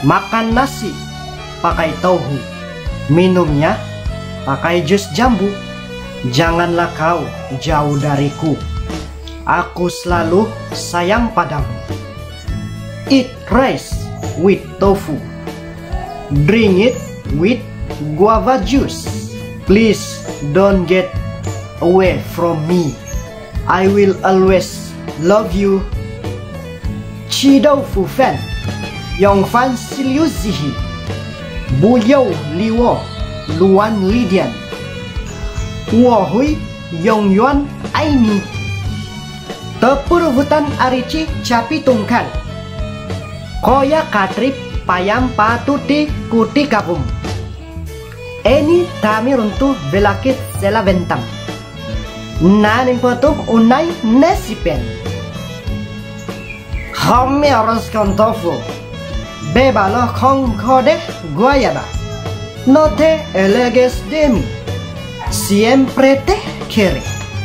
Makan nasi pakai tauhu, minumnya pakai jus jambu. Janganlah kau jauh dariku, aku selalu sayang padamu. Eat rice with tofu, drink it with guava juice. Please don't get away from me, I will always love you. Chidau Fu Fan, Yong Fan Siliuzihi, Buyou Liwo, Luan Lidian, Wohui Yong Yuan Aini, Tepur Hutan Arici Capi Tungkal, Koya Katrip Payam Patuti Kuti Kabum, Eni Tami Runtu Velakit Sela Ventam, Nanim Potum Unai Nesipen, Homme Oros Kontofu, Bebalo Kong Kode Guayaba, Note Eleges Demi, Siempre te kere.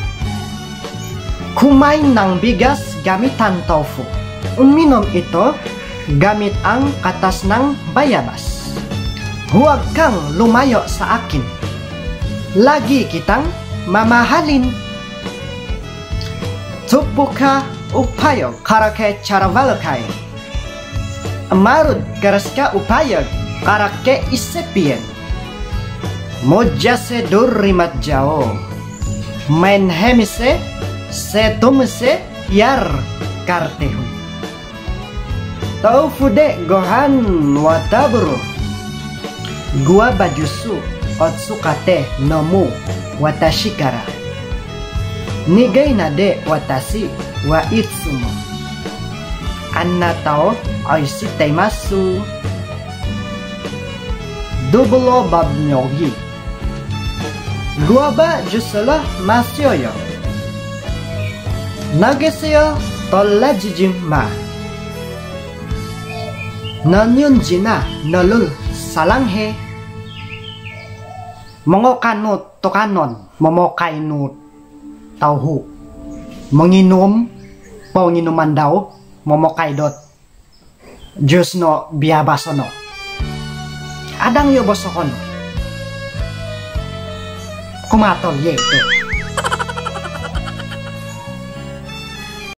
Kumain ng bigas gamitan tofu. Uminom ito gamit ang katas ng bayabas. Huwag kang lumayo sa akin, lagi kitang mamahalin. Tupuka upayog karake charavalakay, Marud karaska upayog karake isepien. Mojase durrimat jao, menhemise se tumse yar kartehu. Taufude gohan wataburu, gua bajusu otsukate nomu watashikara. Nigai nade watashi wa itsumo. Annatao oishitaimasu. Dubulo babnyogi. Guaba jusala masyoyo. Nageseyo tolla jijimma. Nanyun jina nolul salanghe. Mongokanut tokanon momokainut tauhu. Menginum panginuman daw momokaidot. Jusno biabasono. Adang yo bosokono. Kumatol ye ito.